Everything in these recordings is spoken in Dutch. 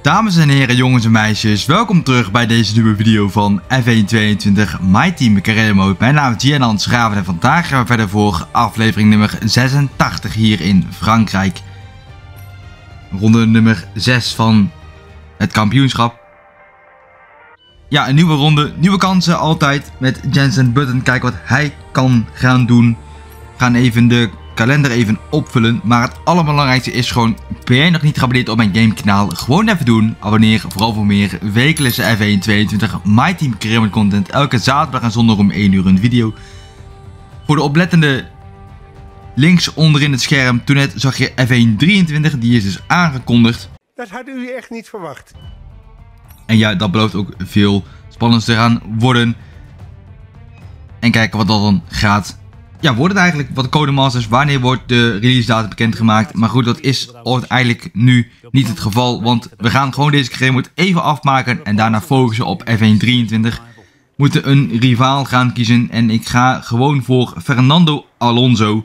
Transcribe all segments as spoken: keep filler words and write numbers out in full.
Dames en heren, jongens en meisjes, welkom terug bij deze nieuwe video van F één tweeëntwintig My Team Career Mode. Mijn naam is Gian Schraven en vandaag gaan we verder voor aflevering nummer zesentachtig hier in Frankrijk. Ronde nummer zes van het kampioenschap. Ja, een nieuwe ronde, nieuwe kansen altijd met Jensen Button. Kijk wat hij kan gaan doen. We gaan even de kalender even opvullen, maar het allerbelangrijkste is gewoon, ben jij nog niet geabonneerd op mijn gamekanaal, gewoon even doen. Abonneer vooral voor meer wekelijkse F één tweeëntwintig My Team Career Mode content. Elke zaterdag en zondag om één uur een video. Voor de oplettende, links onderin het scherm, toen net zag je F één drieëntwintig, die is dus aangekondigd. Dat had u echt niet verwacht. En ja, dat belooft ook veel spannends te gaan worden. En kijken wat dat dan gaat. Ja, wordt het eigenlijk wat Codemasters, wanneer wordt de release datum bekendgemaakt? Maar goed, dat is eigenlijk nu niet het geval, want we gaan gewoon deze career mode even afmaken en daarna focussen op F één drieëntwintig. We moeten een rivaal gaan kiezen en ik ga gewoon voor Fernando Alonso.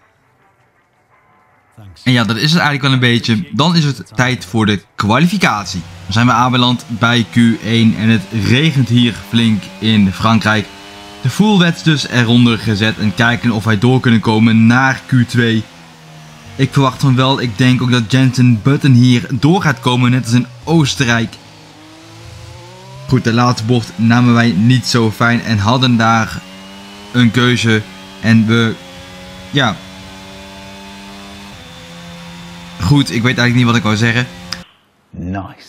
En ja, dat is het eigenlijk wel een beetje. Dan is het tijd voor de kwalificatie. Dan zijn we aanbeland bij Q één en het regent hier flink in Frankrijk. De full wets dus eronder gezet en kijken of wij door kunnen komen naar Q twee. Ik verwacht van wel, ik denk ook dat Jensen Button hier door gaat komen, net als in Oostenrijk. Goed, de laatste bocht namen wij niet zo fijn en hadden daar een keuze. En we, ja... Goed, ik weet eigenlijk niet wat ik wou zeggen. Nice.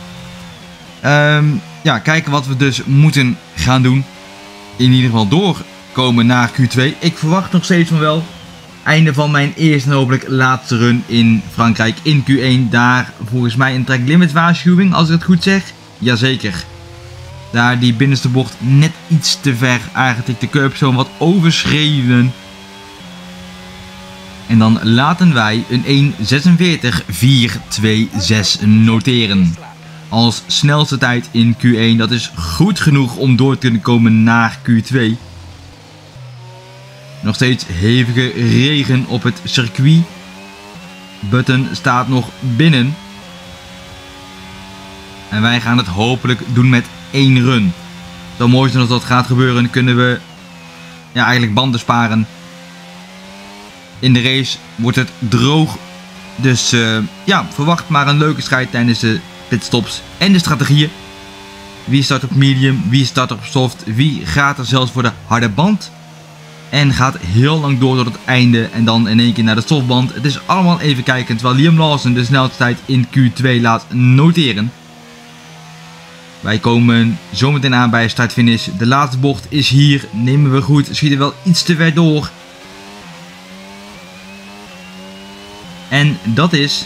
Um, ja, kijken wat we dus moeten gaan doen. In ieder geval doorkomen naar Q twee. Ik verwacht nog steeds van wel. Einde van mijn eerste en hopelijk laatste run in Frankrijk in Q één. Daar volgens mij een track limit waarschuwing, als ik het goed zeg. Jazeker. Daar die binnenste bocht net iets te ver aangetikt. De curbzone wat overschreven. En dan laten wij een één zesenveertig vier twee zes noteren. Als snelste tijd in Q één. Dat is goed genoeg om door te kunnen komen naar Q twee. Nog steeds hevige regen op het circuit. Button staat nog binnen. En wij gaan het hopelijk doen met één run. Zo mooi als dat gaat gebeuren, kunnen we ja, eigenlijk banden sparen. In de race wordt het droog. Dus uh, ja, verwacht maar een leuke strijd tijdens de pitstops en de strategieën. Wie start op medium, wie start op soft, wie gaat er zelfs voor de harde band. En gaat heel lang door tot het einde en dan in één keer naar de softband. Het is allemaal even kijken, terwijl Liam Lawson de snelste tijd in Q twee laat noteren. Wij komen zometeen aan bij start-finish. De laatste bocht is hier, nemen we goed, schieten wel iets te ver door. En dat is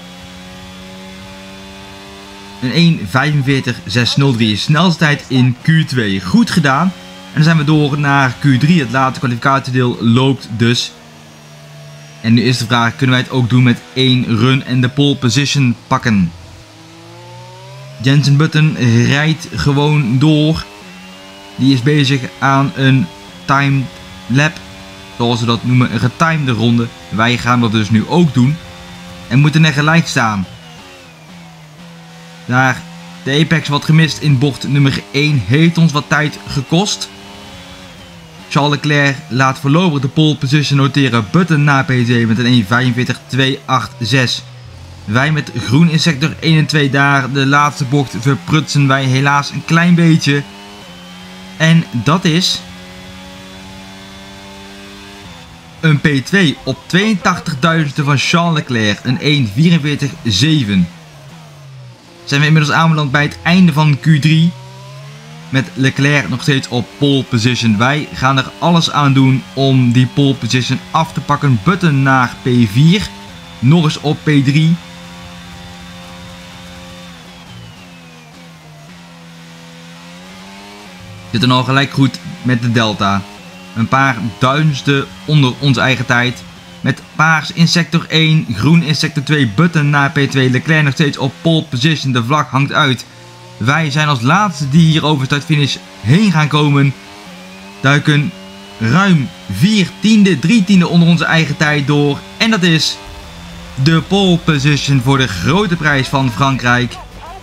een één vijfenveertig zeshonderddrie, snelste tijd in Q twee. Goed gedaan. En dan zijn we door naar Q drie. Het laatste kwalificatiedeel loopt dus. En nu is de vraag, kunnen wij het ook doen met één run en de pole position pakken? Jensen Button rijdt gewoon door. Die is bezig aan een timed lap. Zoals ze dat noemen, een getimede ronde. Wij gaan dat dus nu ook doen. En moeten er gelijk staan. Daar de apex wat gemist in bocht nummer één heeft ons wat tijd gekost. Charles Leclerc laat voorlopig de pole position noteren. Button na P twee met een één vijfenveertig tweehonderdachtentzestig. Wij met groen in sector één en twee daar. De laatste bocht verprutsen wij helaas een klein beetje. En dat is een P twee op tweeëntachtigduizendste van Charles Leclerc. Een één vierenveertig zeven. Zijn we inmiddels aanbeland bij het einde van Q drie. Met Leclerc nog steeds op pole position. Wij gaan er alles aan doen om die pole position af te pakken. Button naar P vier. Norris op P drie. Zitten al gelijk goed met de delta. Een paar duizendste onder onze eigen tijd. Met paars in sector één, groen in sector twee, Button naar P twee. Leclerc nog steeds op pole position. De vlag hangt uit. Wij zijn als laatste die hier over start-finish heen gaan komen. Duiken ruim vier tiende, drie tiende onder onze eigen tijd door. En dat is de pole position voor de grote prijs van Frankrijk.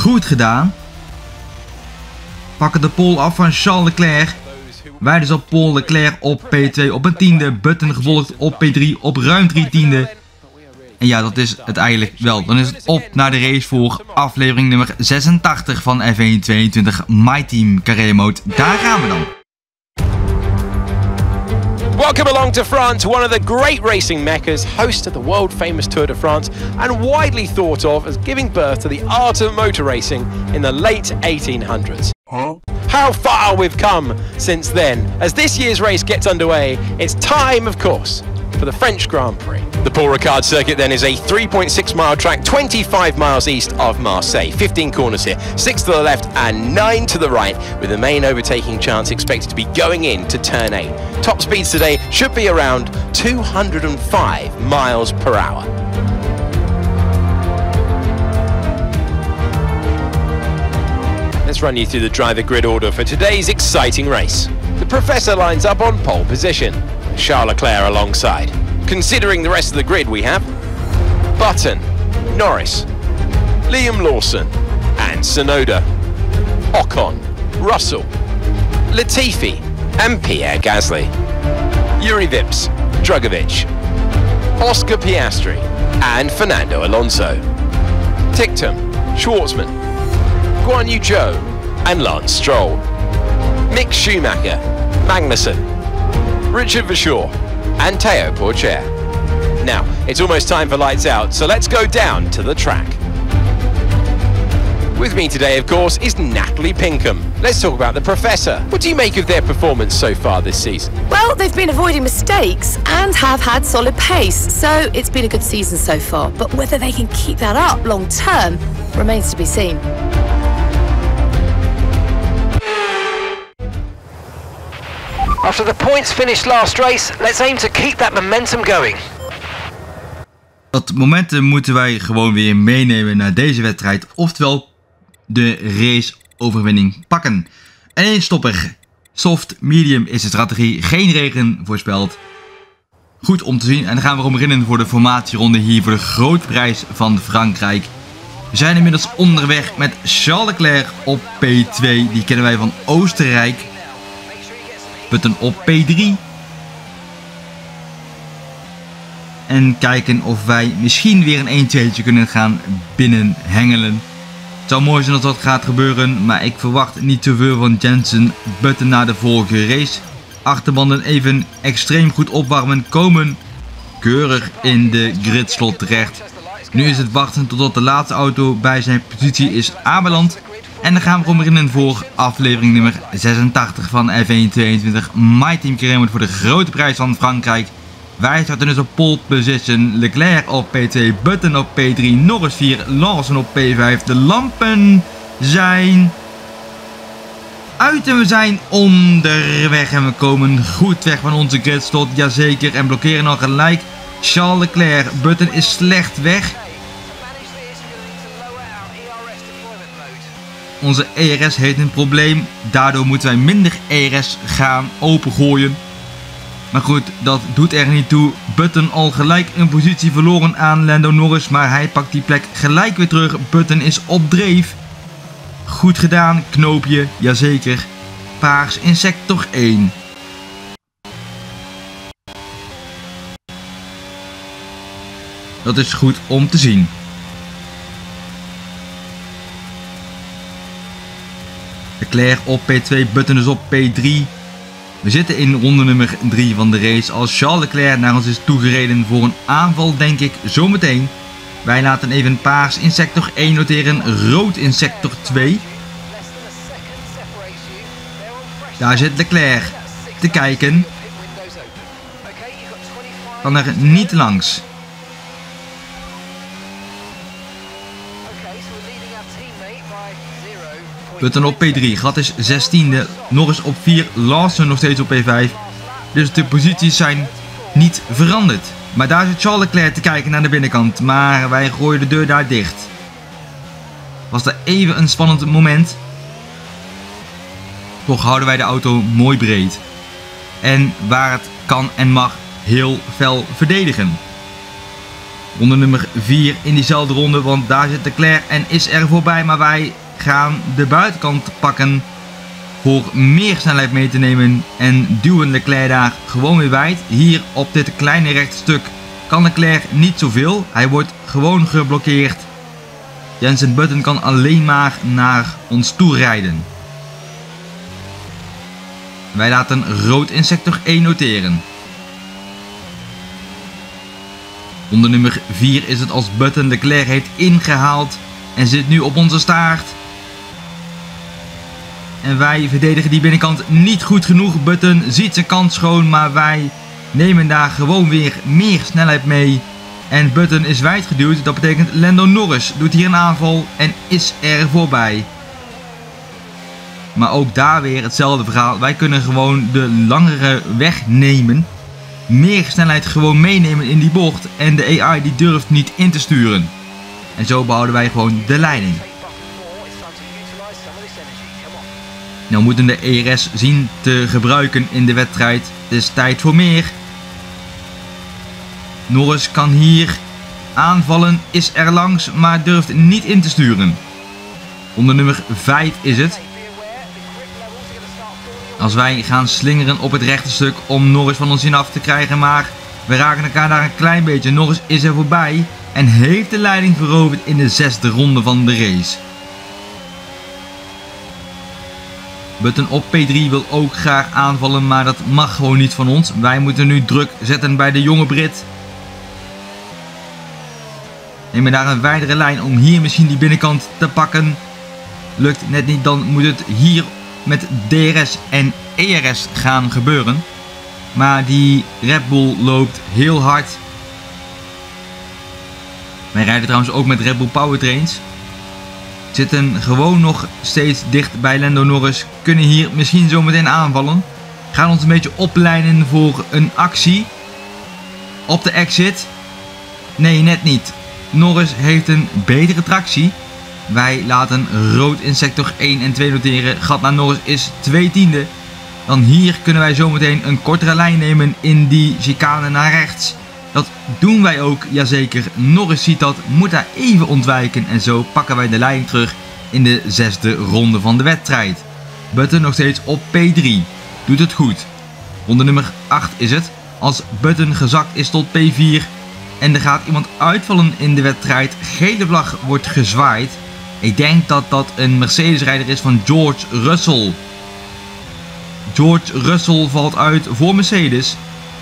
Goed gedaan. Pakken de pole af van Charles Leclerc. Wij dus op Paul Leclerc op P twee op een tiende. Button gevolgd op P drie op ruim drie tiende. En ja, dat is het eigenlijk wel. Dan is het op naar de race voor aflevering nummer zesentachtig van F één tweeëntwintig My Team Carrera Mode. Daar gaan we dan. Welcome along to France, one of the great racing meccas, host of the world famous Tour de France, and widely thought of as giving birth to the art of motor racing in the late eighteen hundreds. Huh? How far we've come since then. As this year's race gets underway, it's time, of course, for the French Grand Prix. The Paul Ricard circuit then is a three point six mile track, twenty-five miles east of Marseille. fifteen corners here, six to the left and nine to the right, with the main overtaking chance expected to be going in to turn eight. Top speeds today should be around two hundred five miles per hour. Let's run you through the driver grid order for today's exciting race. The Professor lines up on pole position, Charles Leclerc alongside. Considering the rest of the grid we have Button, Norris, Liam Lawson and Tsunoda, Ocon, Russell, Latifi and Pierre Gasly, Yuri Vips, Drugovich, Oscar Piastri and Fernando Alonso, Ticktum, Schwartzman, Guan Yu Zhou and Lance Stroll, Mick Schumacher, Magnussen, Richard Verschoor and Teo Pourchaire. Now, it's almost time for lights out, so let's go down to the track. With me today, of course, is Natalie Pinkham. Let's talk about the Professor. What do you make of their performance so far this season? Well, they've been avoiding mistakes and have had solid pace, so it's been a good season so far. But whether they can keep that up long term remains to be seen. After the points finished last race, let's aim to keep that momentum going. Dat momentum moeten wij gewoon weer meenemen naar deze wedstrijd. Oftewel de raceoverwinning pakken. En één stopper. Soft, medium is de strategie. Geen regen voorspeld. Goed om te zien. En dan gaan we gewoon beginnen voor de formatieronde hier voor de grote prijs van Frankrijk. We zijn inmiddels onderweg met Charles Leclerc op P twee. Die kennen wij van Oostenrijk. Button op P drie. En kijken of wij misschien weer een één tweetje kunnen gaan binnenhengelen. Het zou mooi zijn als dat gaat gebeuren, maar ik verwacht niet te veel van Jensen. Button na de vorige race. Achterbanden even extreem goed opwarmen. Komen keurig in de gridslot terecht. Nu is het wachten totdat de laatste auto bij zijn positie is aanbeland. En dan gaan we gewoon beginnen voor aflevering nummer zesentachtig van F één tweeëntwintig My Team Carrera Mode voor de grote prijs van Frankrijk. Wij starten dus op pole position. Leclerc op P twee, Button op P drie, Norris vier, Lawson op P vijf. De lampen zijn uit en we zijn onderweg. En we komen goed weg van onze gridslot, jazeker. En blokkeren al gelijk Charles Leclerc. Button is slecht weg. Onze E R S heeft een probleem. Daardoor moeten wij minder E R S gaan opengooien. Maar goed, dat doet er niet toe. Button al gelijk een positie verloren aan Lando Norris. Maar hij pakt die plek gelijk weer terug. Button is op dreef. Goed gedaan, knoopje, jazeker. Paars in sector één. Dat is goed om te zien. Leclerc op P twee, Button dus op P drie. We zitten in ronde nummer drie van de race. Als Charles Leclerc naar ons is toegereden voor een aanval, denk ik zometeen. Wij laten even paars in sector één noteren, rood in sector twee. Daar zit Leclerc te kijken. Kan er niet langs. Button op P drie, gat is zestiende, Norris op vier, Lawson nog steeds op P vijf. Dus de posities zijn niet veranderd. Maar daar zit Charles Leclerc te kijken naar de binnenkant, maar wij gooien de deur daar dicht. Was er even een spannend moment. Toch houden wij de auto mooi breed. En waar het kan en mag heel fel verdedigen. Ronde nummer vier in diezelfde ronde, want daar zit Leclerc en is er voorbij. Maar wij gaan de buitenkant pakken voor meer snelheid mee te nemen en duwen Leclerc daar gewoon weer wijd. Hier op dit kleine rechtstuk kan Leclerc niet zoveel. Hij wordt gewoon geblokkeerd. Jensen Button kan alleen maar naar ons toe rijden. Wij laten rood in sector één noteren. Ronde nummer vier is het als Button Leclerc heeft ingehaald en zit nu op onze staart. En wij verdedigen die binnenkant niet goed genoeg. Button ziet zijn kans schoon, maar wij nemen daar gewoon weer meer snelheid mee. En Button is wijd geduwd. Dat betekent Lando Norris doet hier een aanval en is er voorbij. Maar ook daar weer hetzelfde verhaal. Wij kunnen gewoon de langere weg nemen. Meer snelheid gewoon meenemen in die bocht. En de A I die durft niet in te sturen. En zo behouden wij gewoon de leiding. Nou moeten de E R S zien te gebruiken in de wedstrijd. Het is tijd voor meer. Norris kan hier aanvallen, is er langs, maar durft niet in te sturen. Onder nummer vijf is het. Als wij gaan slingeren op het rechte stuk om Norris van ons in af te krijgen, maar we raken elkaar daar een klein beetje. Norris is er voorbij en heeft de leiding veroverd in de zesde ronde van de race. Button op P drie wil ook graag aanvallen, maar dat mag gewoon niet van ons. Wij moeten nu druk zetten bij de jonge Brit. Nemen daar een wijdere lijn om hier misschien die binnenkant te pakken. Lukt net niet, dan moet het hier met D R S en E R S gaan gebeuren. Maar die Red Bull loopt heel hard. Wij rijden trouwens ook met Red Bull Powertrains. Zitten gewoon nog steeds dicht bij Lando Norris. Kunnen hier misschien zometeen aanvallen. Gaan ons een beetje opleiden voor een actie. Op de exit. Nee, net niet. Norris heeft een betere tractie. Wij laten rood in sector één en twee noteren. Gat naar Norris is twee tiende. Dan hier kunnen wij zometeen een kortere lijn nemen in die chicane naar rechts. Dat doen wij ook, jazeker. Norris ziet dat, moet daar even ontwijken en zo pakken wij de leiding terug in de zesde ronde van de wedstrijd. Button nog steeds op P drie. Doet het goed. Ronde nummer acht is het. Als Button gezakt is tot P vier en er gaat iemand uitvallen in de wedstrijd. Gele vlag wordt gezwaaid. Ik denk dat dat een Mercedes-rijder is van George Russell. George Russell valt uit voor Mercedes.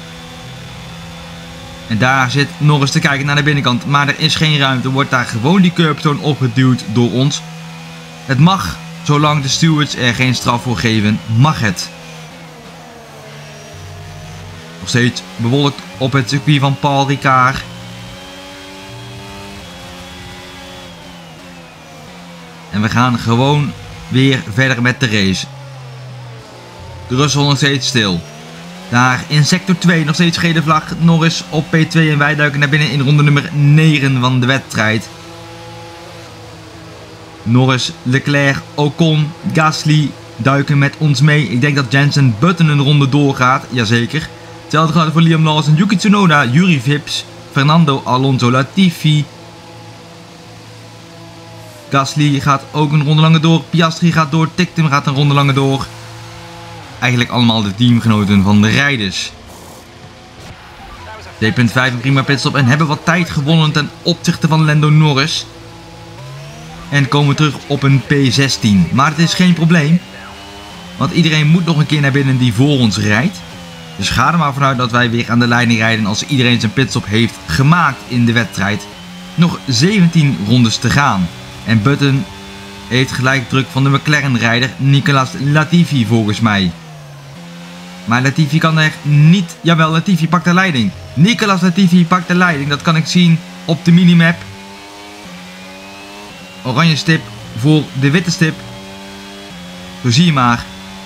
En daar zit Norris te kijken naar de binnenkant. Maar er is geen ruimte. Wordt daar gewoon die curbstone opgeduwd door ons. Het mag. Zolang de stewards er geen straf voor geven, mag het. Nog steeds bewolkt op het circuit van Paul Ricard. En we gaan gewoon weer verder met de race. De Russell nog steeds stil. Daar in sector twee nog steeds gele vlag. Norris op P twee en wij duiken naar binnen in ronde nummer negen van de wedstrijd. Norris, Leclerc, Ocon, Gasly duiken met ons mee. Ik denk dat Jensen Button een ronde doorgaat. Jazeker. Hetzelfde geldt voor Liam Lawson, Yuki Tsunoda, Yuri Vips, Fernando Alonso Latifi. Gasly gaat ook een ronde langer door. Piastri gaat door. Tictum gaat een ronde langer door. Eigenlijk allemaal de teamgenoten van de rijders. twee punt vijf een prima pitstop en hebben wat tijd gewonnen ten opzichte van Lando Norris. En komen terug op een P zestien. Maar het is geen probleem. Want iedereen moet nog een keer naar binnen die voor ons rijdt. Dus ga er maar vanuit dat wij weer aan de leiding rijden als iedereen zijn pitstop heeft gemaakt in de wedstrijd. Nog zeventien rondes te gaan. En Button heeft gelijk druk van de McLaren-rijder Nicolas Latifi volgens mij. Maar Latifi kan er niet... Jawel, Latifi pakt de leiding. Nicolas Latifi pakt de leiding. Dat kan ik zien op de minimap. Oranje stip voor de witte stip. Zo zie je maar.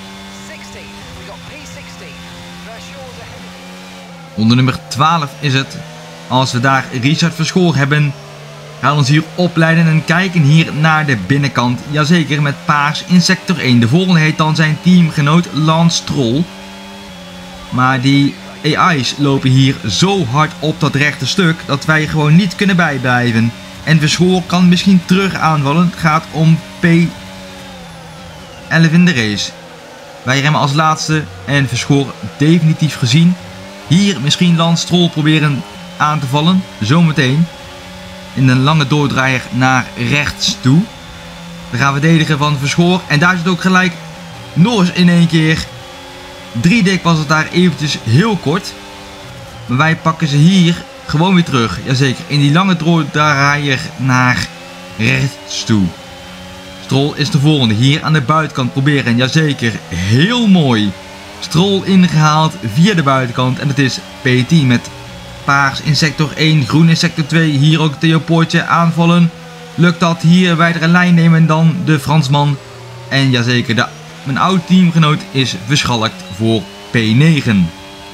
Onder nummer twaalf is het. Als we daar Richard Verschoor hebben... gaan we ons hier opleiden en kijken hier naar de binnenkant. Jazeker, met paars in sector één. De volgende heet dan zijn teamgenoot Lance Stroll. Maar die A I's lopen hier zo hard op dat rechte stuk dat wij gewoon niet kunnen bijblijven. En Verschoor kan misschien terug aanvallen. Het gaat om P elf in de race. Wij remmen als laatste en Verschoor definitief gezien. Hier misschien Lance Stroll proberen aan te vallen. Zometeen. In een lange doordraaier naar rechts toe. We gaan verdedigen van Verschoor. En daar zit ook gelijk Norris in één keer. Drie dik was het daar eventjes heel kort. Maar wij pakken ze hier gewoon weer terug. Jazeker, in die lange doordraaier naar rechts toe. Stroll is de volgende. Hier aan de buitenkant proberen. Jazeker, heel mooi. Stroll ingehaald via de buitenkant. En het is P tien met paars in sector één, groen in sector twee. Hier ook Theo Poortje aanvallen. Lukt dat hier wijdere lijn nemen dan de Fransman. En jazeker, de, mijn oud teamgenoot is verschalkt voor P negen.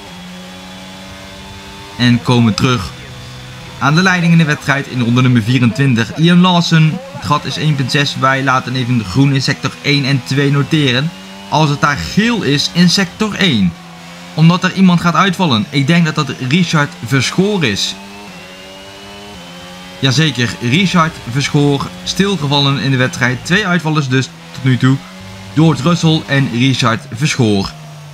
En komen terug aan de leiding in de wedstrijd in ronde nummer vierentwintig. Liam Lawson, het gat is één punt zes. Wij laten even de groen in sector één en twee noteren. Als het daar geel is in sector één. Omdat er iemand gaat uitvallen. Ik denk dat dat Richard Verschoor is. Jazeker, Richard Verschoor stilgevallen in de wedstrijd. Twee uitvallers dus tot nu toe. George Russell en Richard Verschoor.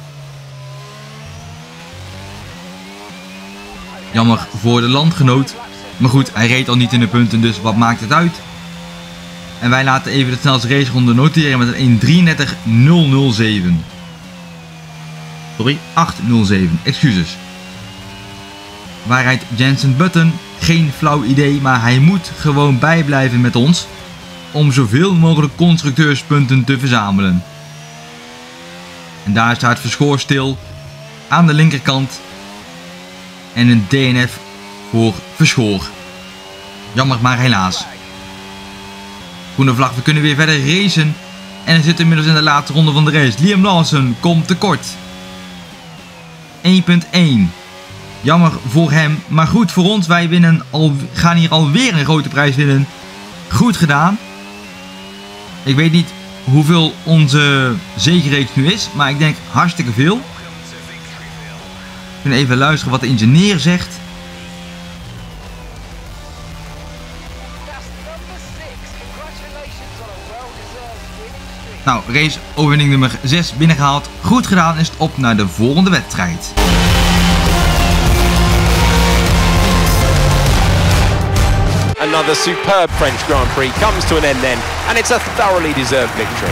Jammer voor de landgenoot. Maar goed, hij reed al niet in de punten, dus wat maakt het uit? En wij laten even de snelste raceronde noteren met een één drieëndertig nul nul zeven. Sorry, acht nul zeven, excuses. Waar rijdt Jensen Button? Geen flauw idee, maar hij moet gewoon bijblijven met ons. Om zoveel mogelijk constructeurspunten te verzamelen. En daar staat Verschoor stil. Aan de linkerkant. En een D N F voor Verschoor. Jammer, maar helaas. Groene vlag, we kunnen weer verder racen. En we zitten inmiddels in de laatste ronde van de race. Liam Lawson komt tekort. één punt één. Jammer voor hem. Maar goed voor ons. Wij winnen al, gaan hier alweer een grote prijs winnen. Goed gedaan. Ik weet niet hoeveel onze zegenreeks nu is. Maar ik denk hartstikke veel. We kunnen even luisteren wat de ingenieur zegt. Nou, race overwinning nummer zes binnengehaald. Goed gedaan, is het op naar de volgende wedstrijd. Another superb French Grand Prix comes to an end then, and it's a thoroughly deserved victory.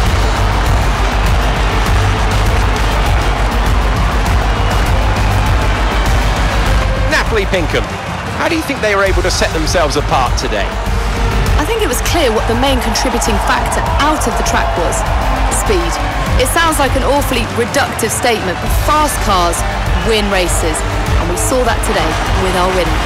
Napoli Pinkham, how do you think they were able to set themselves apart today? I think it was clear what the main contributing factor out of the track was. Speed. It sounds like an awfully reductive statement, but fast cars win races. And we saw that today with our winner.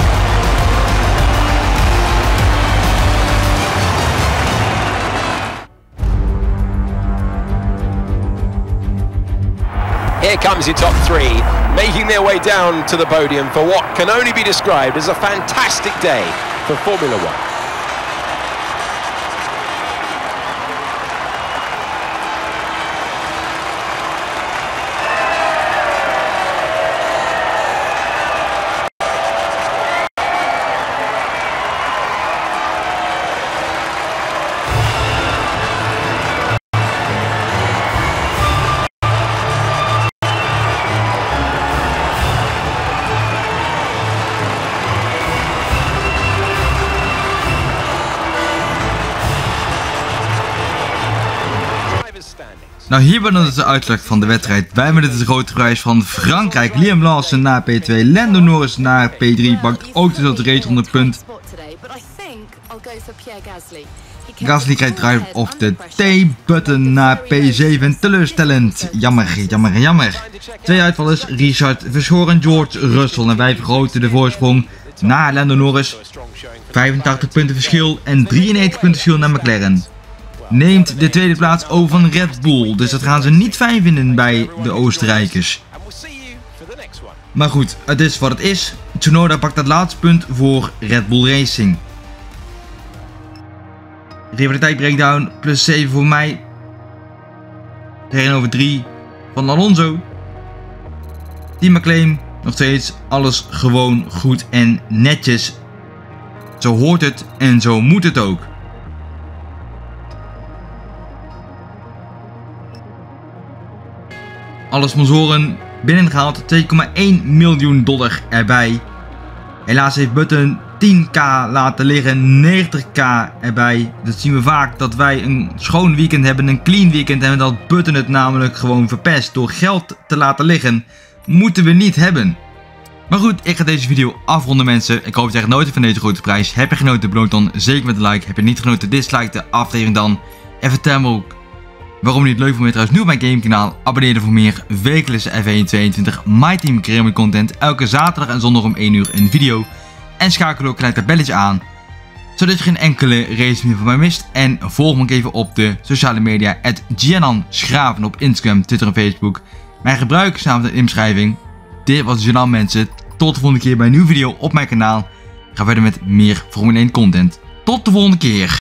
Here comes your top three, making their way down to the podium for what can only be described as a fantastic day for Formula One. Nou, hier ben dus de uitslag van de wedstrijd. Wij hebben dit de grote prijs van Frankrijk. Liam Lawson naar P twee. Lando Norris naar P drie. Pakt ook dus dat race onder punt. Gasly krijgt drive of the T-button naar P zeven. Teleurstellend. Jammer, jammer, jammer. Twee uitvallers. Richard Verschoor en George Russell. En wij vergroten de voorsprong naar Lando Norris. vijfentachtig punten verschil en drieënnegentig punten verschil naar McLaren. Neemt de tweede plaats over van Red Bull. Dus dat gaan ze niet fijn vinden bij de Oostenrijkers. Maar goed, het is wat het is. Tsunoda pakt het laatste punt voor Red Bull Racing. Rivaliteit breakdown plus zeven voor mij. Tegenover drie van Alonso. Team McLaren, nog steeds alles gewoon goed en netjes. Zo hoort het en zo moet het ook. Alle sponsoren binnengehaald, twee komma één miljoen dollar erbij. Helaas heeft Button tien k laten liggen, negentig k erbij. Dat zien we vaak, dat wij een schoon weekend hebben, een clean weekend hebben. Dat Button het namelijk gewoon verpest door geld te laten liggen. Moeten we niet hebben. Maar goed, ik ga deze video afronden mensen. Ik hoop dat je echt genoten van deze grote prijs. Heb je genoten, beloon dan zeker met een like. Heb je niet genoten, dislike de aflevering dan. En vertel me ook waarom je het leuk vond. Je trouwens nu op mijn gamekanaal. Abonneer je voor meer wekelijkse F één tweeëntwintig My Team Carrier content. Elke zaterdag en zondag om één uur een video. En schakel ook gelijk dat belletje aan, zodat je geen enkele race meer van mij mist. En volg me ook even op de sociale media. at Gianan Schraven op Instagram, Twitter en Facebook. Mijn gebruik samen met de inschrijving. Dit was Gianan mensen. Tot de volgende keer bij een nieuwe video op mijn kanaal. Ik ga verder met meer Formule één content. Tot de volgende keer.